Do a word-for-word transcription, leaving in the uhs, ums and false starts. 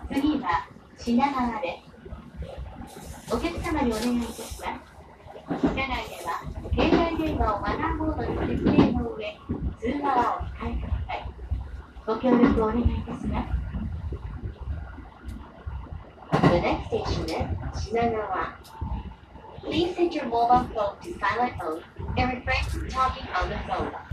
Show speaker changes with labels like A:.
A: 次は品川です。お客様にお願いいたします。車内では携帯電話をマナーモードに設定の上、通話はお控えください。ご協力お願いいたします。The next station is Shinagawa. Please set your mobile phone to silent mode and refrain from talking on the phone.